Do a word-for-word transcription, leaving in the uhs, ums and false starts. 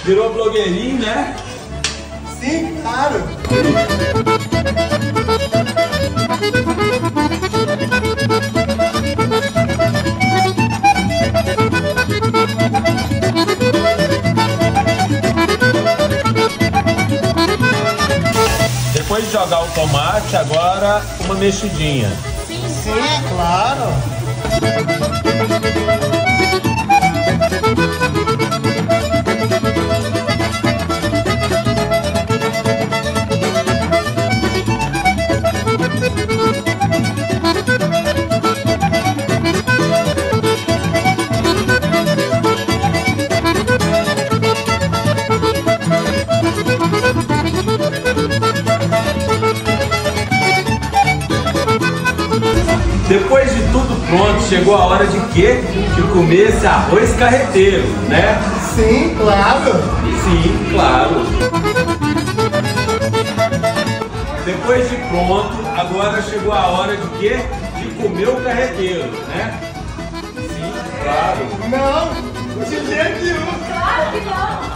Virou blogueirinho, né? Sim, claro. Depois de jogar o tomate, agora uma mexidinha. Sim, Sim claro. Depois de tudo pronto, chegou a hora de quê? De comer esse arroz carreteiro, né? Sim, claro. Sim, claro. Depois de pronto, agora chegou a hora de quê? De comer o carreteiro, né? Sim, claro. Não, de jeito nenhum. Claro que não.